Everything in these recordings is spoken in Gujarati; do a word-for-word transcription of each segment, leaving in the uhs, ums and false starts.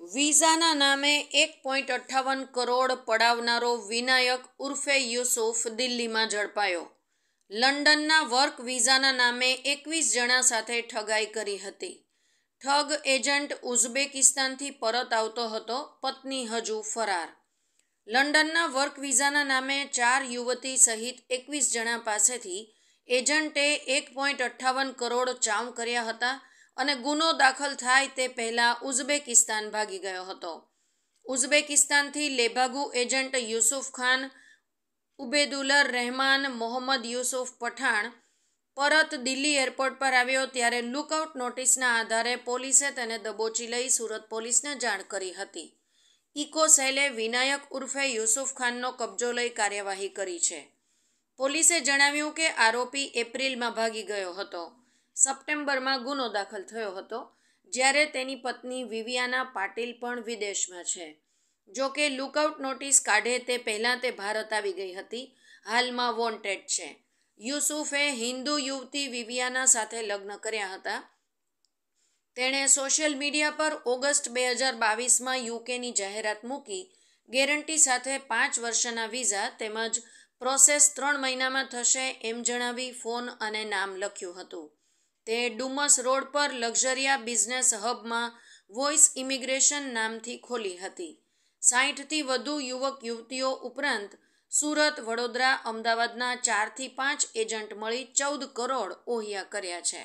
વિઝાના નામે એક પોઈન્ટ અઠ્ઠાવન કરોડ પડાવનારો વિનાયક ઉર્ફે યુસુફ દિલ્હીમાં ઝડપાયો. લંડનના વર્ક વિઝાના નામે એકવીસ જણા સાથે ઠગાઈ કરી હતી. ઠગ એજન્ટ ઉઝબેકિસ્તાનથી પરત આવતો હતો, પત્ની હજુ ફરાર. લંડનના વર્ક વિઝાના નામે ચાર યુવતી સહિત એકવીસ જણા પાસેથી એજન્ટે એક પોઈન્ટ અઠ્ઠાવન કરોડ ચાઉં કર્યા હતા અને ગુનો દાખલ થાય તે પહેલાં ઉઝબેકિસ્તાન ભાગી ગયો હતો. ઉઝબેકિસ્તાનથી લેભાગુ એજન્ટ યુસુફ ખાન, ઉબેદુલર રહેમાન, મોહમ્મદ યુસુફ પઠાણ પરત દિલ્હી એરપોર્ટ પર આવ્યો ત્યારે લુકઆઉટ નોટિસના આધારે પોલીસે તેને દબોચી લઈ સુરત પોલીસને જાણ કરી હતી. ઇકો સેલે વિનાયક ઉર્ફે યુસુફ ખાનનો કબજો લઈ કાર્યવાહી કરી છે. પોલીસે જણાવ્યું કે આરોપી એપ્રિલમાં ભાગી ગયો હતો. સપ્ટેમ્બરમાં ગુનો દાખલ થયો હતો, જ્યારે તેની પત્ની વિવિયાના પાટીલ પણ વિદેશમાં છે. જો કે લુકઆઉટ નોટિસ કાઢે તે પહેલાં તે ભારત આવી ગઈ હતી. હાલમાં વોન્ટેડ છે. યુસુફે હિન્દુ યુવતી વિવિયાના સાથે લગ્ન કર્યા હતા. તેણે સોશિયલ મીડિયા પર ઓગસ્ટ બે હજાર બાવીસમાં યુકેની જાહેરાત મૂકી ગેરંટી સાથે પાંચ વર્ષના વિઝા તેમજ પ્રોસેસ ત્રણ મહિનામાં થશે એમ જણાવી ફોન અને નામ લખ્યું હતું. તે ડુમસ રોડ પર લક્ઝરિયા બિઝનેસ હબમાં વોઇસ ઇમિગ્રેશન નામથી ખોલી હતી. સાહીઠથી વધુ યુવક યુવતીઓ ઉપરાંત સુરત, વડોદરા, અમદાવાદના ચારથી પાંચ એજન્ટ મળી ચૌદ કરોડ ઓહિયા કર્યા છે.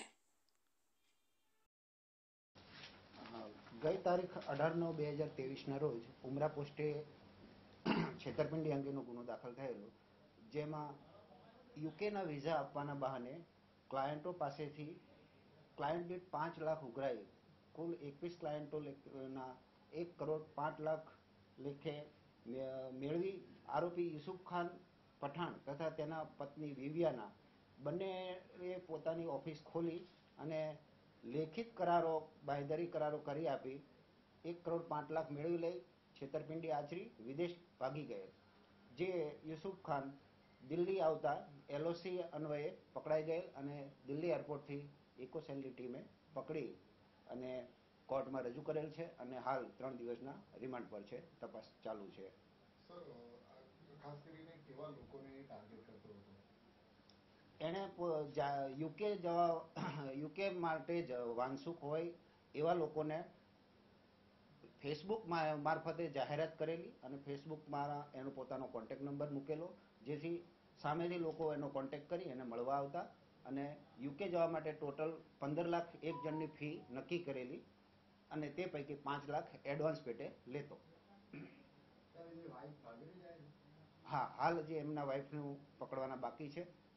ગઈ તારીખ અઢાર નવ બે હજાર ત્રેવીસના રોજ ઉમરા પોસ્ટે છેતરપિંડી અંગેનો ગુનો દાખલ થયેલો, જેમાં યુકેના વિઝા આપવાના બહાને ક્લાયન્ટો પાસેથી ક્લાયન્ટ દીઠ પાંચ લાખ ઉઘરાઈ કુલ એકવીસ ક્લાયન્ટોના એક કરોડ પાંચ લાખ લેખે મેળવી આરોપી યુસુફ ખાન પઠાણ તથા તેના પત્ની વિવિયાના બંનેએ પોતાની ઓફિસ ખોલી અને લેખિત કરારો, બાંયધરી કરારો કરી આપી એક કરોડ પાંચ લાખ મેળવી લઈ છેતરપિંડી આચરી વિદેશ ભાગી ગયેલ. જે યુસુફ ખાન દિલ્હી આવતા એલઓસી અન્વયે પકડાઈ ગયેલ અને દિલ્હી એરપોર્ટથી ઇકોસેલની ટીમે પકડી અને કોર્ટમાં રજૂ કરેલ છે અને હાલ ત્રણ દિવસના રિમાન્ડ પર છે. તપાસ ચાલુ છે. ખાસ કરીને કેવા લોકોને ટાર્ગેટ કરતો હતો? એણે યુકે જવા યુકે માટે જ વાંસુક હોય એવા લોકોને ફેસબુક મારફતે જાહેરાત કરેલી અને ફેસબુકમાં એનો પોતાનો કોન્ટેક્ટ નંબર મૂકેલો, જેથી સામેથી લોકો એનો કોન્ટેક્ટ કરી એને મળવા આવતા અને યુકે જવા માટે ટોટલ પંદર લાખ એક જણની ફી નક્કી કરેલી અને તે પૈકી પાંચ લાખ એડવાન્સ પેટે લેતો. હા, હાલ જે એમના વાઇફનું પકડવાના બાકી છે